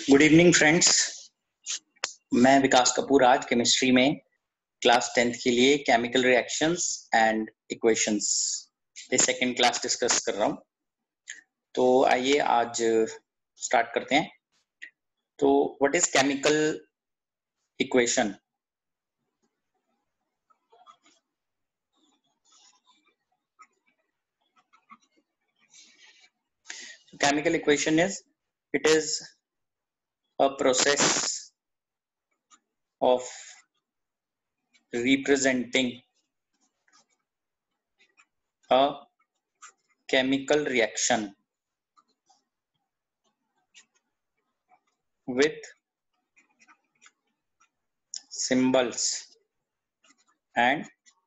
Good evening friends, मैं विकास कपूर आज chemistry में क्लास 10th के लिए केमिकल रिएक्शंस एंड इक्वेशंस ये सेकंड क्लास डिस्कस कर रहा हूं। तो आइए आज स्टार्ट करते हैं। तो what is chemical equation? Chemical equation is a process of representing a chemical reaction with symbols and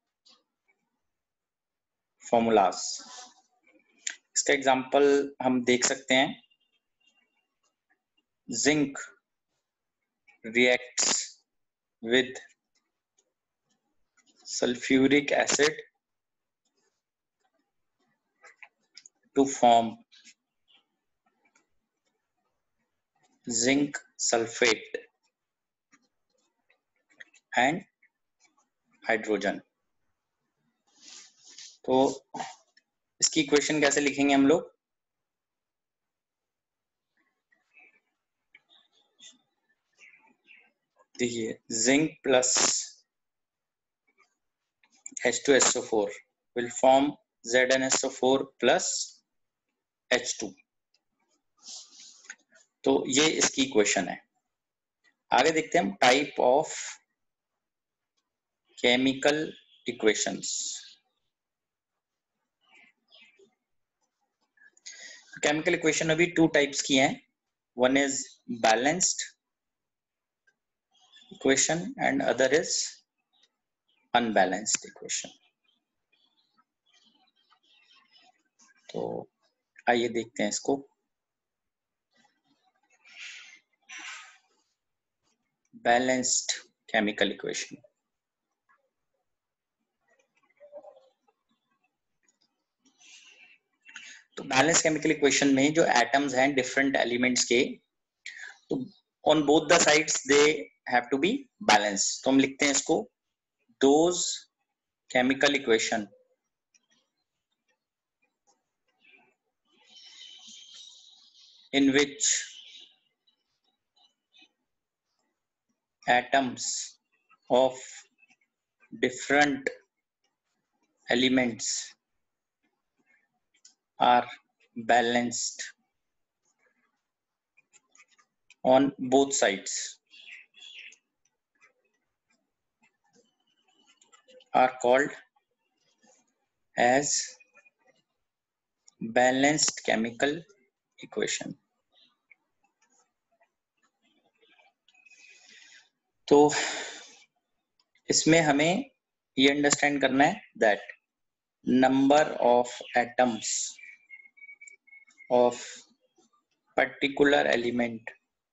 formulas. इसका एग्जाम्पल हम देख सकते हैं। Zinc reacts with sulfuric acid to form zinc sulfate and hydrogen। तो इसकी इक्वेशन कैसे लिखेंगे हम लोग? देखिए, zinc plus H2SO4 will form ZnSO4 plus H2। तो ये इसकी इक्वेशन है। आगे देखते हैं हम type of chemical equations. Chemical equation अभी टू टाइप्स की हैं। One is balanced equation and other is unbalanced equation. तो आइए देखते हैं इसको। Balanced chemical equation. तो बैलेंस केमिकल इक्वेशन में जो एटम्स हैं डिफरेंट एलिमेंट्स के, तो on both the sides they have to be balance. तो हम लिखते हैं इसको those chemical equation in which atoms of different elements are balanced on both sides are called as balanced chemical equation। तो इसमें हमें ये अंडरस्टैंड करना है that number of atoms of particular element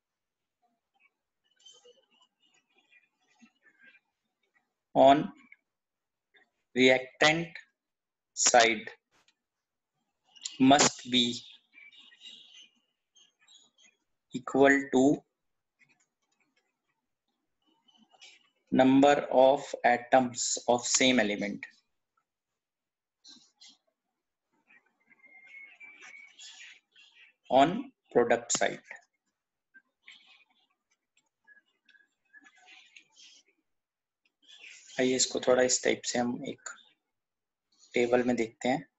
on reactant side must be equal to number of atoms of same element on product side। आइए इसको थोड़ा इस टाइप से हम एक टेबल में देखते हैं।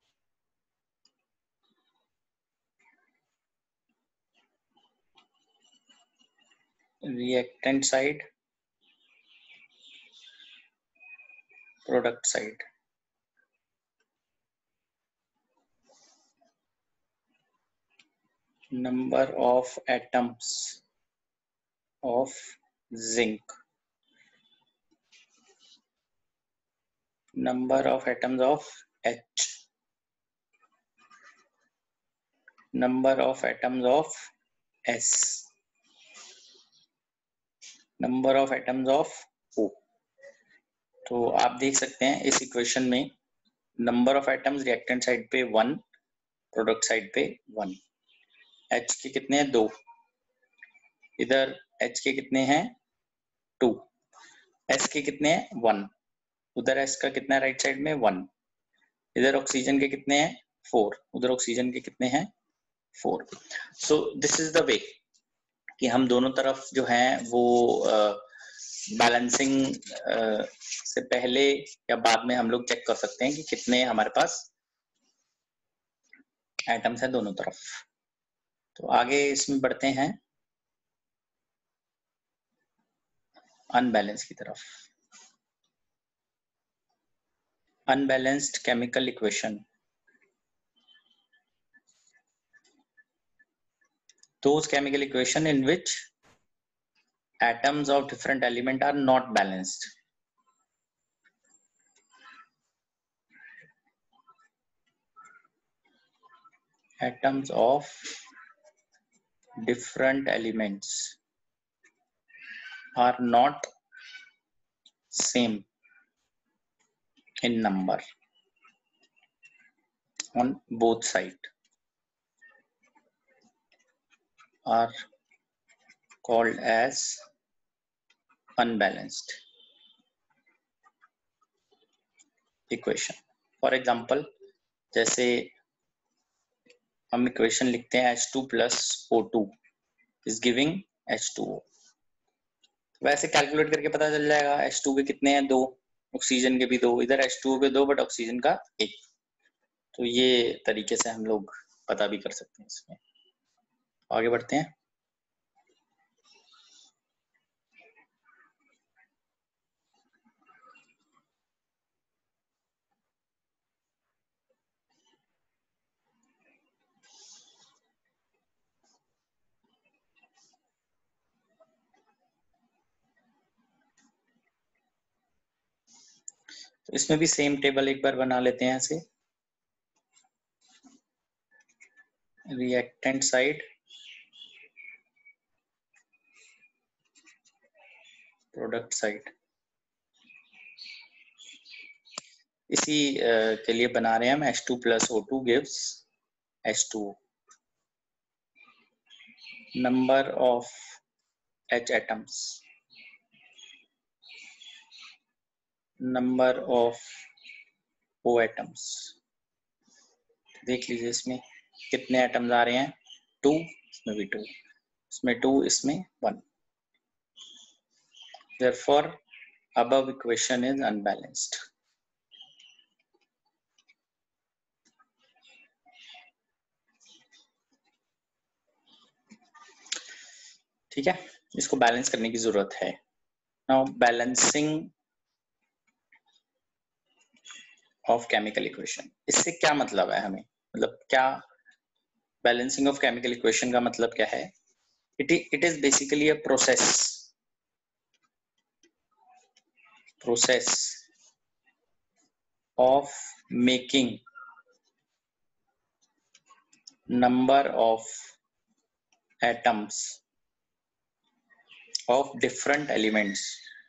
Reactant side, product side. Number of atoms of zinc, number of atoms of H, number of atoms of S, number of atoms of O। तो आप देख सकते हैं इस इक्वेशन में number of atoms reactant side पे 1, प्रोडक्ट साइड पे 1। H के कितने हैं? 2। इधर H के कितने हैं 2, S के कितने हैं 1, उधर S का कितना है राइट साइड में 1, इधर ऑक्सीजन के कितने हैं 4, उधर ऑक्सीजन के कितने हैं 4। So this is the way कि हम दोनों तरफ जो है वो बैलेंसिंग से पहले या बाद में हम लोग चेक कर सकते हैं कि कितने हमारे पास एटम्स हैं दोनों तरफ। तो आगे इसमें बढ़ते हैं अनबैलेंस की तरफ। Unbalanced chemical equation, those chemical equation in which atoms of different element are not balanced. Atoms of different elements are not same in number on both sides, are called as unbalanced equation. For example, जैसे हम equation लिखते हैं H2 plus O2 is giving H2O, वैसे calculate करके पता चल जाएगा H2 के कितने हैं 2, ऑक्सीजन के भी 2, इधर H2O के 2 बट ऑक्सीजन का 1। तो ये तरीके से हम लोग पता भी कर सकते हैं इसमें। आगे बढ़ते हैं। तो इसमें भी सेम टेबल एक बार बना लेते हैं ऐसे, रिएक्टेंट साइड, प्रोडक्ट साइड। इसी के लिए बना रहे हैं हम H2 plus O2 gives H2O, number of H atoms, number of O atoms। देख लीजिए इसमें कितने एटम्स आ रहे हैं 2, इसमें भी 2, इसमें 2, इसमें 1। Therefore above equation is unbalanced। ठीक है, इसको बैलेंस करने की जरूरत है। Now balancing of chemical equation, इससे क्या मतलब है हमें, मतलब क्या बैलेंसिंग ऑफ केमिकल इक्वेशन का मतलब क्या है? It is basically a process of making number of atoms of different elements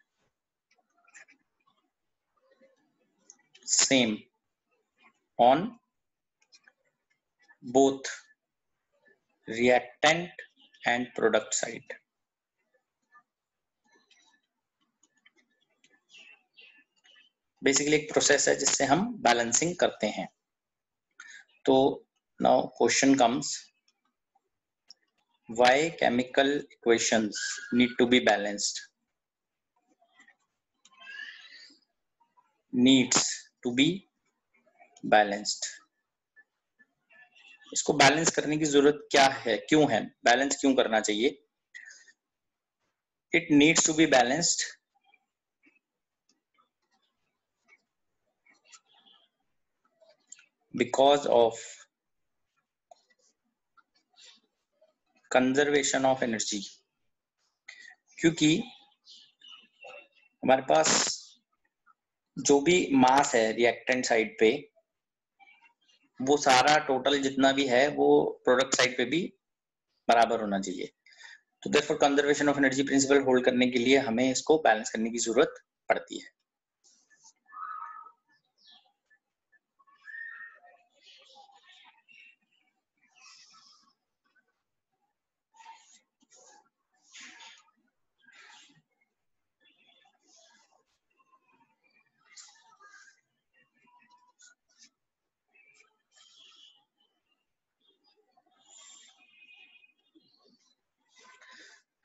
same on both reactant and product side। Basically एक प्रोसेस है जिससे हम बैलेंसिंग करते हैं। तो now question comes, why chemical equations need to be balanced, needs to be balanced। इसको balance करने की जरूरत क्या है, क्यों है, बैलेंस क्यों करना चाहिए? It needs to be balanced because of conservation of energy. क्योंकि हमारे पास जो भी मास है रिएक्टेंट साइड पे, वो सारा टोटल जितना भी है वो प्रोडक्ट साइड पे भी बराबर होना चाहिए। तो therefore conservation of energy principle hold करने के लिए हमें इसको बैलेंस करने की जरूरत पड़ती है।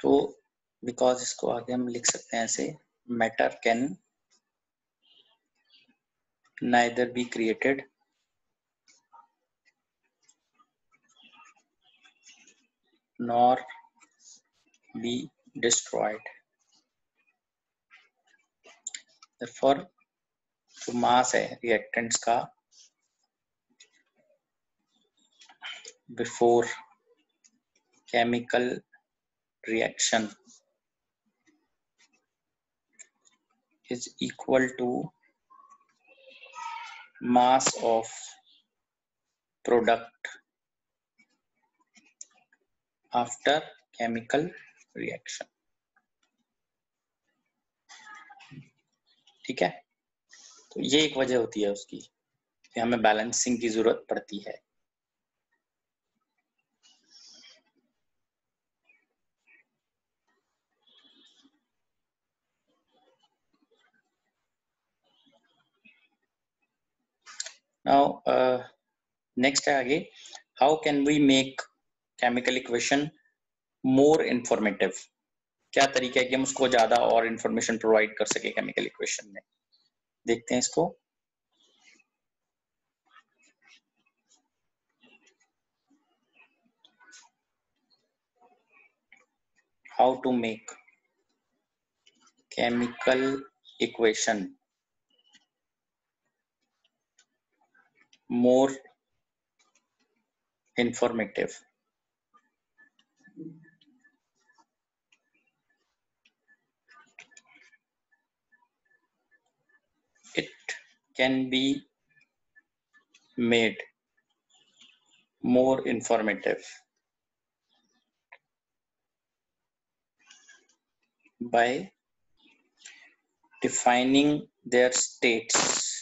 तो बिकॉज इसको आगे हम लिख सकते हैं ऐसे, matter can neither be created nor be destroyed. therefore जो मास है रिएक्टेंट्स का before chemical reaction is equal to mass of product after chemical reaction। ठीक है, तो ये एक वजह होती है उसकी कि हमें बैलेंसिंग की जरूरत पड़ती है। नाउ नेक्स्ट है आगे, how can we make chemical equation more informative. क्या तरीका है कि हम उसको ज्यादा और इंफॉर्मेशन प्रोवाइड कर सके केमिकल इक्वेशन में। देखते हैं इसको। How to make chemical equation more informative। It can be made more informative by defining their states।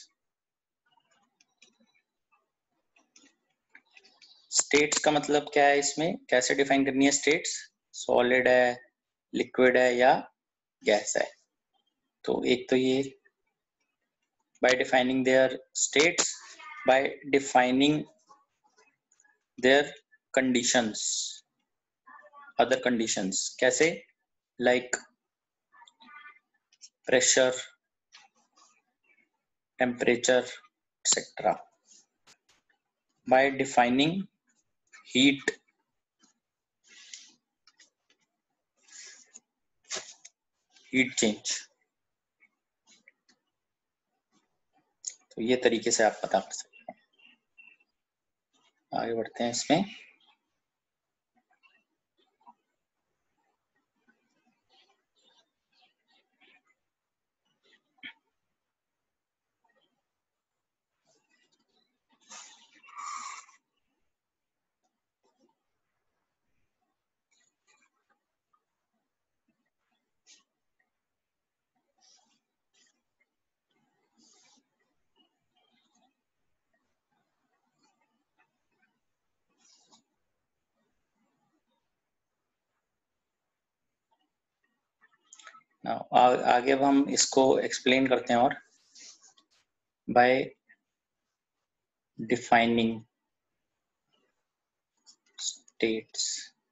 States का मतलब क्या है, इसमें कैसे डिफाइन करनी है स्टेट्स, सॉलिड है, लिक्विड है या गैस है। तो एक तो ये by defining their states, by defining their conditions, other conditions कैसे, like pressure, temperature, etc. by defining heat, heat change। तो ये तरीके से आप पता कर सकते हैं। आगे बढ़ते हैं इसमें। आगे अब हम इसको एक्सप्लेन करते हैं और बाय डिफाइनिंग स्टेट्स।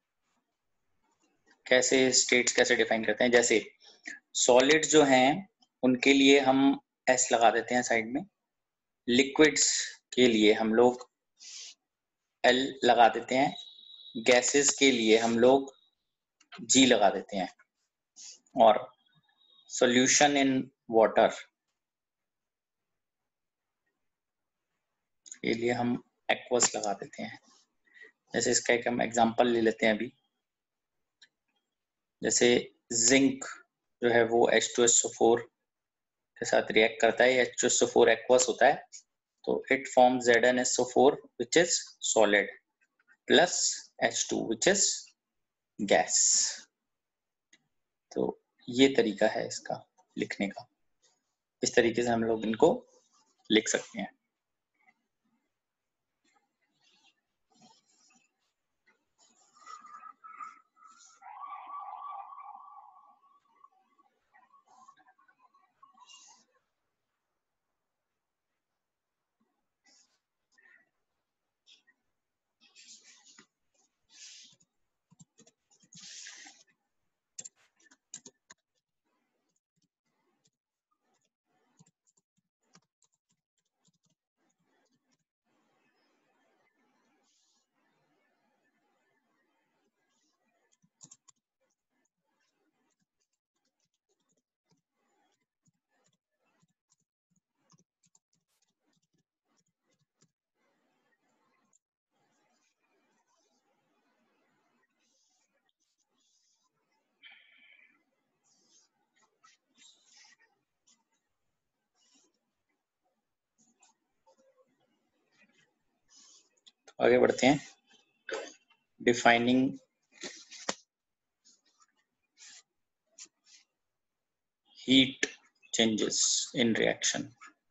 कैसे स्टेट्स कैसे डिफाइन करते हैं, जैसे सॉलिड्स जो हैं उनके लिए हम एस लगा देते हैं साइड में, लिक्विड्स के लिए हम लोग एल लगा देते हैं, गैसेस के लिए हम लोग जी लगा देते हैं, और सॉल्यूशन इन वाटर के लिए हम एक्वस लगा देते हैं। जैसे इसका एक हम एग्जांपल ले लेते हैं अभी, जैसे जिंक जो है वो H2SO4 के साथ रिएक्ट करता है, H2SO4 एक्वस होता है, तो it form ZnSO4 which is solid plus H2 which is gas। तो ये तरीका है इसका लिखने का, इस तरीके से हम लोग इनको लिख सकते हैं। आगे बढ़ते हैं. Defining heat changes in reaction.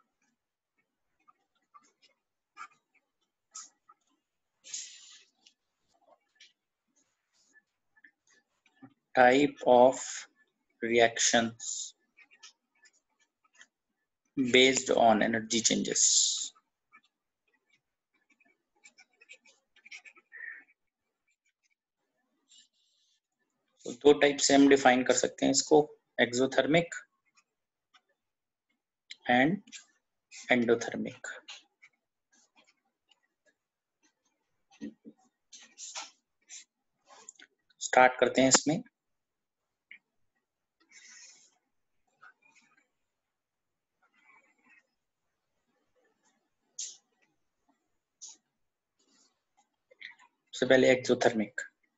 Type of reactions based on energy changes. तो दो टाइप से हम डिफाइन कर सकते हैं इसको, एक्सोथर्मिक एंड एंडोथर्मिक. स्टार्ट करते हैं इसमें. सबसे पहले exothermic.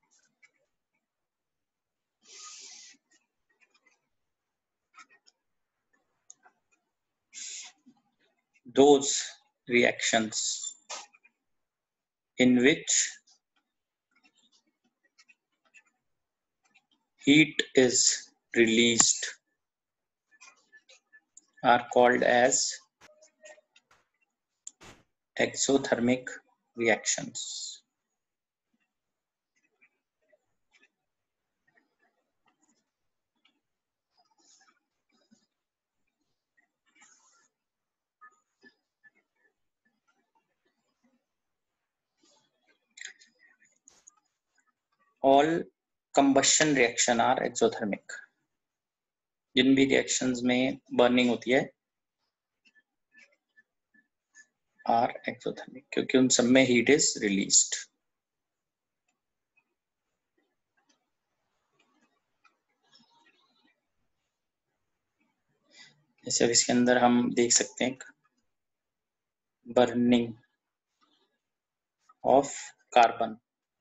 Those reactions in which heat is released are called as exothermic reactions. All combustion reaction are exothermic. जिन भी reactions में burning होती है are exothermic क्योंकि उन सब में heat is released. जैसे इसके अंदर हम देख सकते हैं burning of carbon.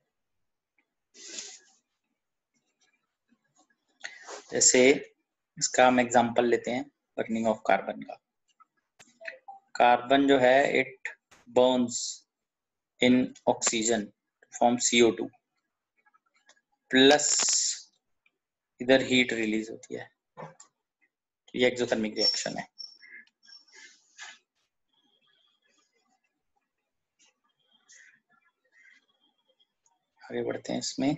जैसे इसका हम एग्जांपल लेते हैं बर्निंग ऑफ कार्बन का. कार्बन जो है it burns in oxygen form CO2 plus इधर हीट रिलीज होती है. ये एक्सोथर्मिक रिएक्शन है. आगे बढ़ते हैं इसमें.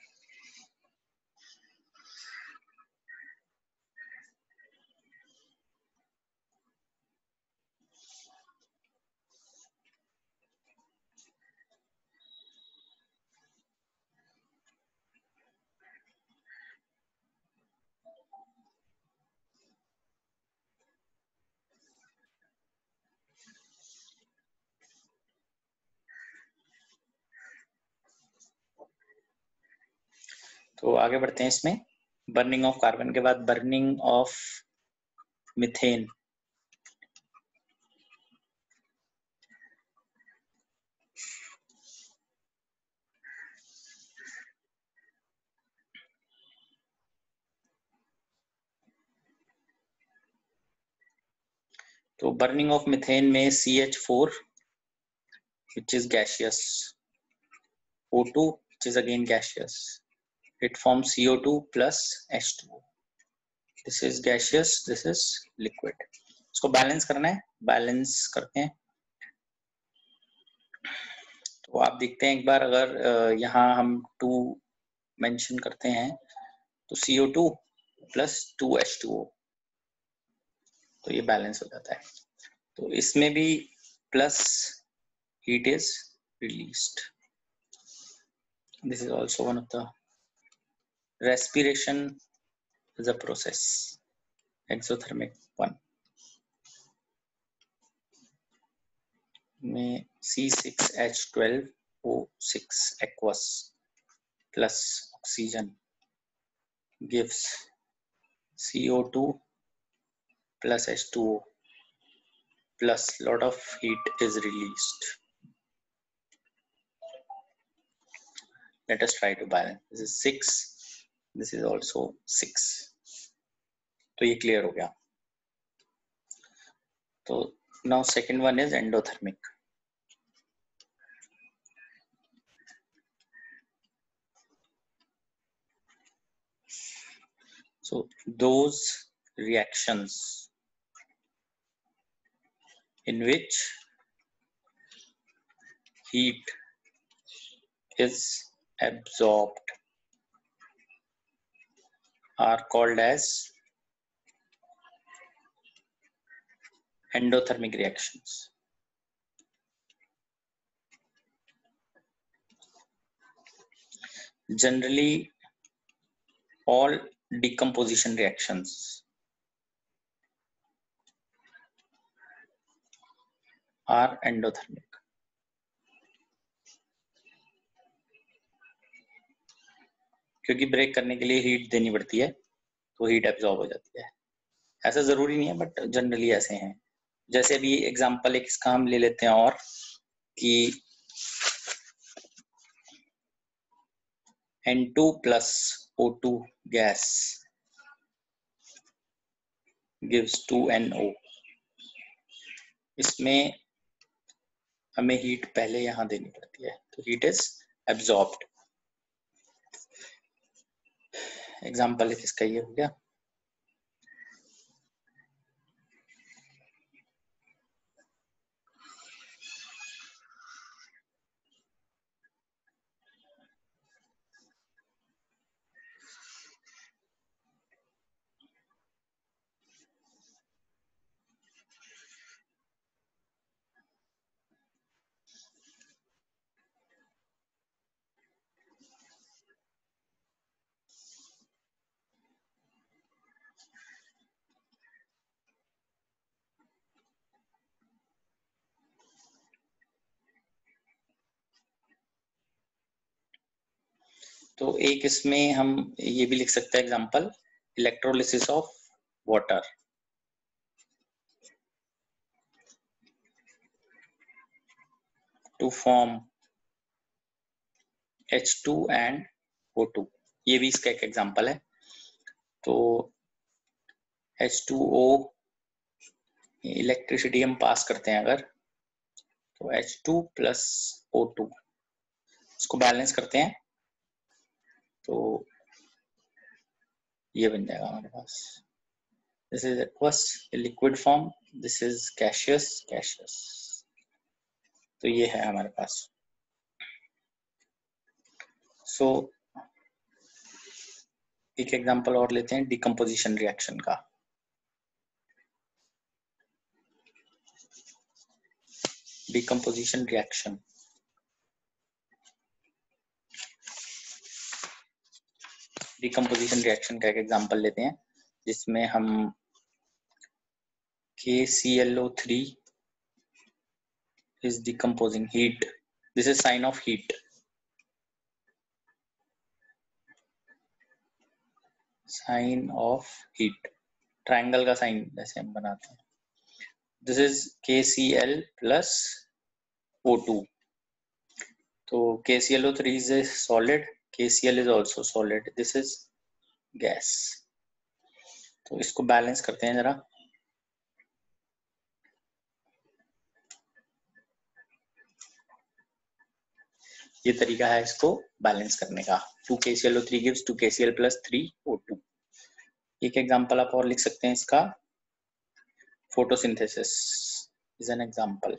तो आगे बढ़ते हैं इसमें. बर्निंग ऑफ कार्बन के बाद बर्निंग ऑफ मीथेन. तो बर्निंग ऑफ मीथेन में CH4 which is gaseous, O2 which is again gaseous, it forms CO2 plus H2O. This is gaseous, this is liquid. इसको बैलेंस करना है, बैलेंस करते हैं. तो आप देखते हैं एक बार अगर यहाँ हम 2 मेंशन करते हैं तो CO2 plus 2H2O, तो ये बैलेंस हो जाता है. तो इसमें भी plus heat is released. This is also one of the respiration is a process, exothermic one. में C6H12O6 aqueous plus oxygen gives CO2 plus H2O plus lot of heat is released. Let us try to balance. This is 6, this is also 6. तो ये clear हो गया. तो now second one is endothermic. So those reactions in which heat is absorbed are called as endothermic reactions. Generally, all decomposition reactions are endothermic. क्योंकि break करने के लिए heat देनी पड़ती है, तो हीट एब्जॉर्ब हो जाती है। ऐसा जरूरी नहीं है, बट जनरली ऐसे हैं। जैसे अभी एग्जांपल एक इसका हम ले लेते हैं और कि N2 plus O2 gas gives 2NO. इसमें हमें हीट पहले यहां देनी पड़ती है, तो हीट इज एब्जॉर्ब्ड। एग्जांपल इसका ये हो गया। तो एक इसमें हम ये भी लिख सकते हैं example, electrolysis of water. To form H2 and O2, ये भी इसका एक एग्जांपल है। तो H2O इलेक्ट्रिसिटी हम पास करते हैं अगर, तो H2 plus O2 इसको बैलेंस करते हैं, तो ये बन जाएगा हमारे पास। This is aqueous liquid form, this is gaseous gaseous. तो ये है हमारे पास। सो एक एग्जांपल और लेते हैं डिकम्पोजिशन रिएक्शन का। डिकम्पोजिशन रिएक्शन, डिकम्पोजिशन रिएक्शन का एक एग्जांपल लेते हैं जिसमें हम KClO3 is decomposing heat. This is sign of heat. Sign of heat. Triangle का साइन जैसे हम बनाते हैं। This is KCl plus O2. तो KClO3 is a solid, KCl is also solid. This is gas. तो इसको बैलेंस करते हैं जरा। ये तरीका है इसको बैलेंस करने का। 2KClO3 gives 2KCl plus 3O2। एक एग्जांपल आप और लिख सकते हैं इसका, photosynthesis is an example.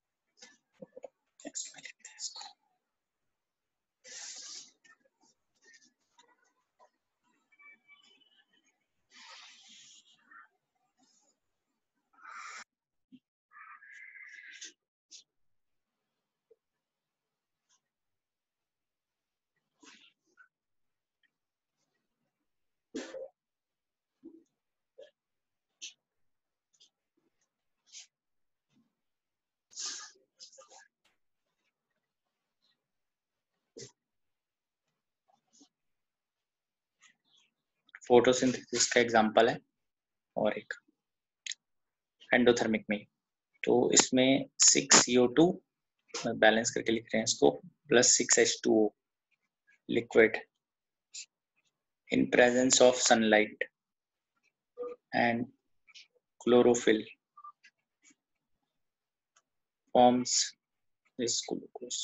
Photosynthesis का एग्जांपल है और एक एंडोथर्मिक में। तो इसमें 6CO2 बैलेंस करके लिख रहे हैं इसको, plus 6H2O liquid in presence of sunlight and chlorophyll forms this glucose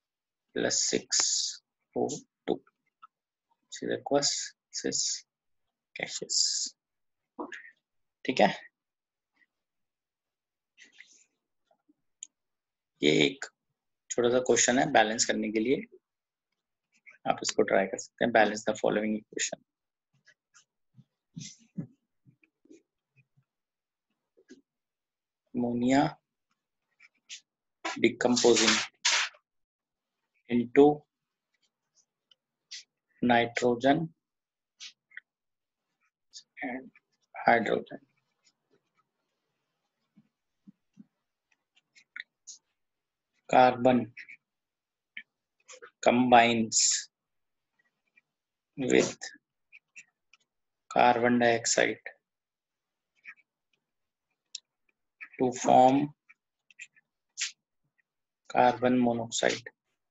plus 6O2. See the aqueous cis gaseous। ठीक है, ये एक छोटा सा क्वेश्चन है बैलेंस करने के लिए, आप इसको ट्राई कर सकते हैं। Balance the following equation. Ammonia decomposing into nitrogen and hydrogen। Carbon combines with carbon dioxide to form carbon monoxide।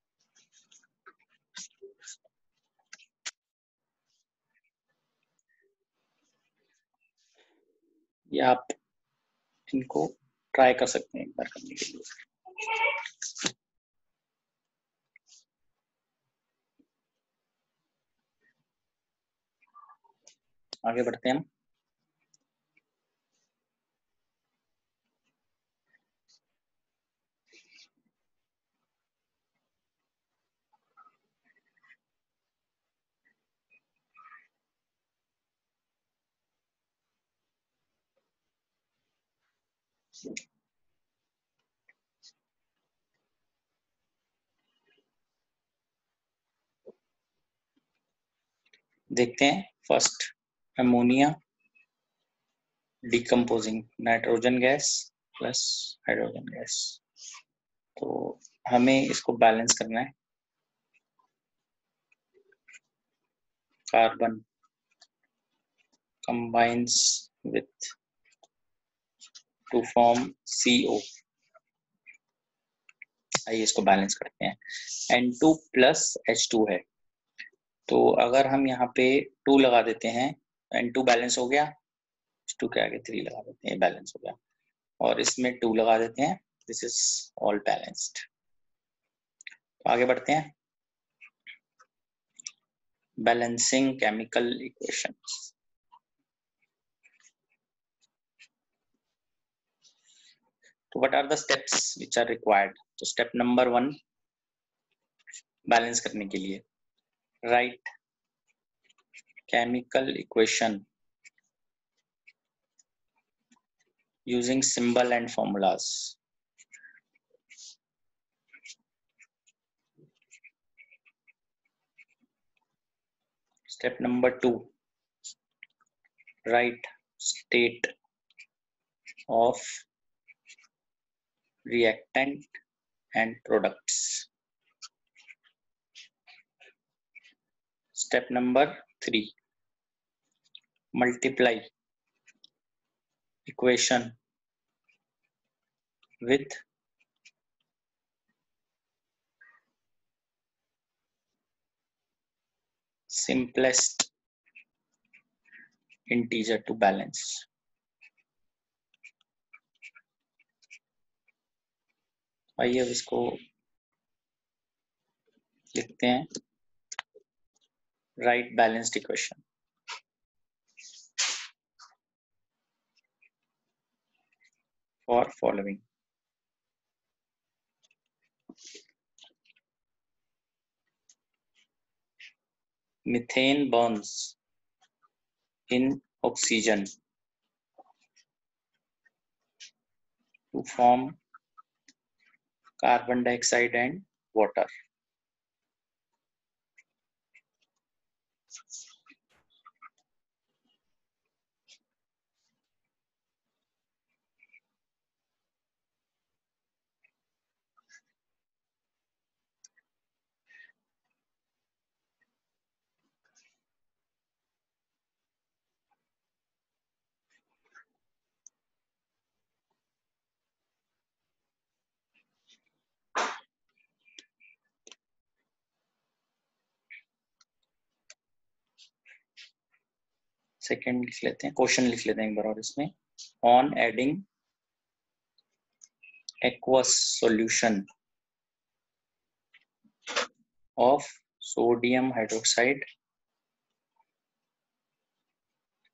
ये आप इनको ट्राई कर सकते हैं एक बार करने के लिए। आगे बढ़ते हैं हम। देखते हैं first, ammonia decomposing nitrogen gas plus hydrogen gas. तो हमें इसको बैलेंस करना है। Carbon combines with to form CO। आइए इसको बैलेंस करते हैं। N2 plus H2 है, तो अगर हम यहाँ पे 2 लगा देते हैं, N2 बैलेंस हो गया, H2 के आगे 3 लगा देते हैं, बैलेंस हो गया, और इसमें 2 लगा देते हैं, दिस इज ऑल बैलेंस्ड। तो आगे बढ़ते हैं, बैलेंसिंग केमिकल इक्वेशंस। तो what are the steps which are required? तो स्टेप नंबर 1 बैलेंस करने के लिए, write chemical equation using symbol and formulas। Step number 2, write state of reactant and products। Step number 3, multiply equation with simplest integer to balance। आइए अब इसको लिखते हैं, write balanced equation for following। Methane burns in oxygen to form carbon dioxide and water। Second लिख लेते हैं, question लिख लेते हैं एक बार और इसमें, on adding aqueous solution of sodium hydroxide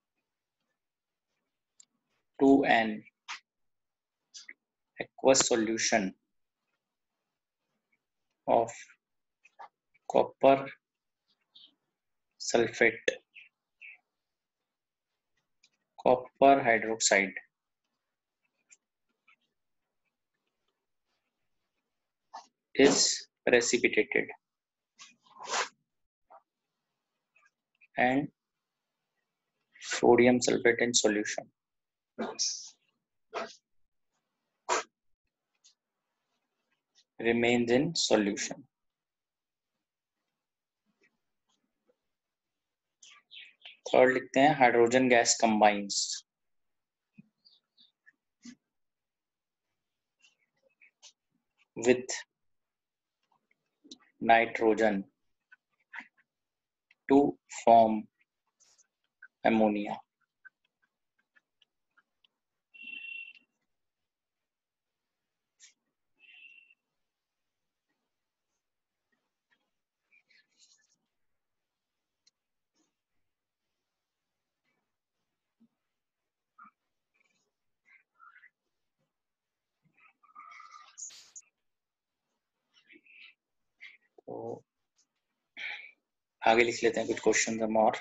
to an aqueous solution of copper sulfate, copper hydroxide is precipitated and sodium sulfate in solution remains in solution. Third लिखते हैं hydrogen gas combines with nitrogen to form ammonia. तो आगे लिख लेते हैं कुछ question हम और।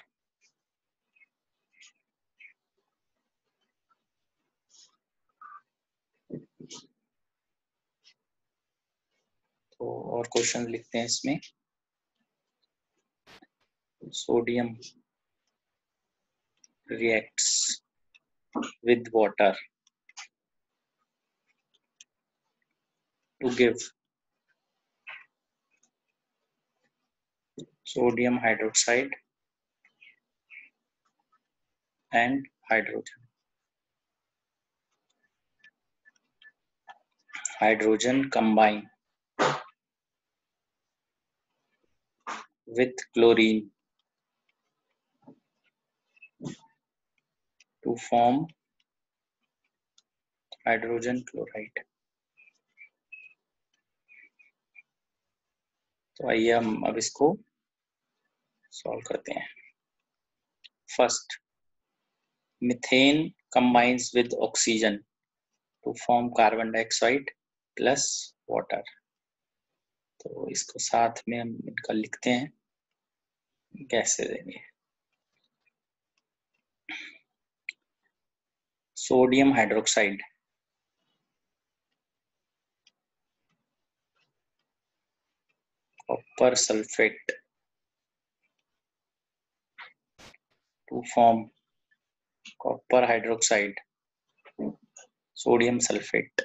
तो और क्वेश्चन लिखते हैं इसमें। Sodium reacts with water to give sodium hydroxide and hydrogen. Hydrogen combine with chlorine to form hydrogen chloride. तो आइए हम अब इसको सॉल्व करते हैं। First, methane combines with oxygen to form carbon dioxide plus water. तो इसको साथ में हम इनका लिखते हैं, कैसे देंगे। Sodium hydroxide copper sulfate to form copper hydroxide sodium sulfate.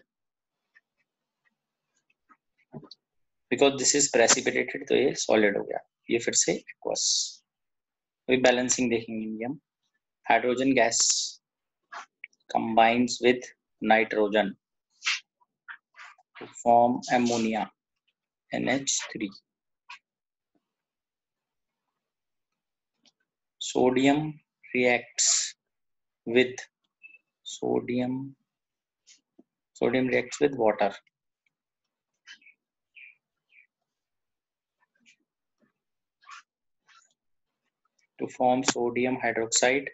Because this is precipitated तो ये solid हो गया, ये फिर से aqueous। अभी बैलेंसिंग देखेंगे हम। Hydrogen gas combines with nitrogen to form ammonia NH3. Sodium reacts with sodium reacts with water to form sodium hydroxide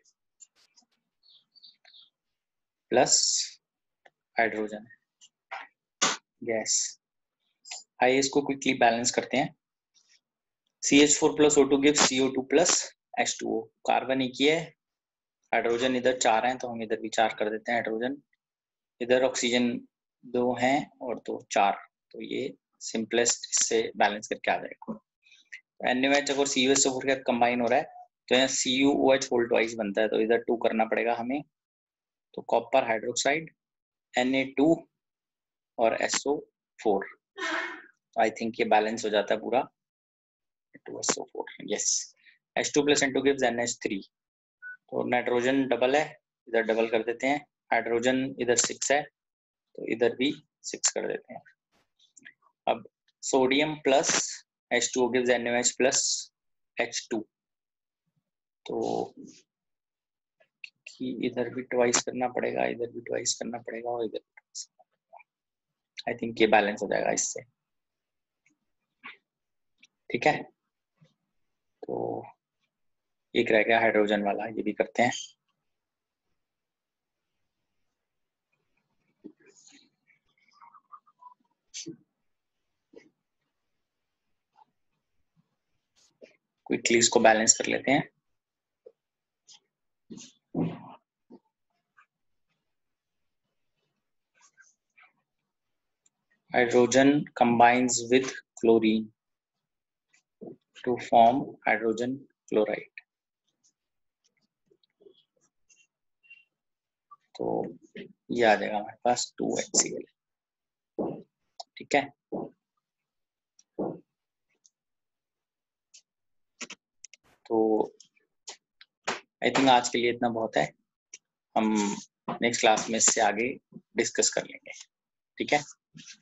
plus hydrogen gas. आइए इसको क्विकली बैलेंस करते हैं। CH4 plus O2 gives CO2 plus H2O. Carbon एक ही है, hydrogen इधर 4 हैं तो हम इधर भी 4 कर देते हैं हाइड्रोजन। इधर ऑक्सीजन 2 हैं और 2 4, तो ये सिंपलेस्ट इससे बैलेंस करके आ जाएगा। NaOH अगर CuSO4 के साथ कंबाइन हो रहा है तो यहाँ CuOH होल ट्वाइस बनता है, तो इधर 2 करना पड़ेगा हमें। तो कॉपर हाइड्रोक्साइड Na2 और SO4, आई थिंक ये बैलेंस हो जाता है पूरा। 2SO4, yes. H2 plus N2 gives NH3। तो नाइट्रोजन डबल है, इधर डबल कर देते हैं। हाइड्रोजन इधर 6 है तो इधर भी 6 कर देते हैं। अब sodium plus H2O gives NaOH plus H2, तो इधर भी ट्वाइस करना पड़ेगा, इधर भी ट्वाइस करना पड़ेगा और इधर आई थिंक ये बैलेंस हो जाएगा इससे। ठीक है, तो एक रह गया हाइड्रोजन वाला, ये भी करते हैं। क्विकली इसको बैलेंस कर लेते हैं। Hydrogen combines with chlorine to form hydrogen chloride। तो ये आ जाएगा हमारे पास 2HCl। ठीक है, तो आई थिंक आज के लिए इतना बहुत है। हम नेक्स्ट क्लास में इससे आगे डिस्कस कर लेंगे। ठीक है।